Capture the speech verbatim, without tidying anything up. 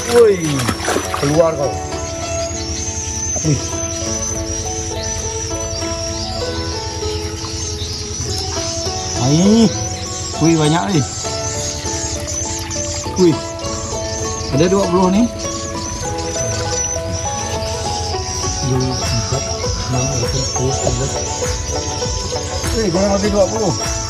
Woi, keluar kau. Wih. Aih, wih banyak nih. Wih, ada dua puluh nih. Dua, empat, enam, delapan, sepuluh, sebelas. Wih, kurang lebih dua puluh.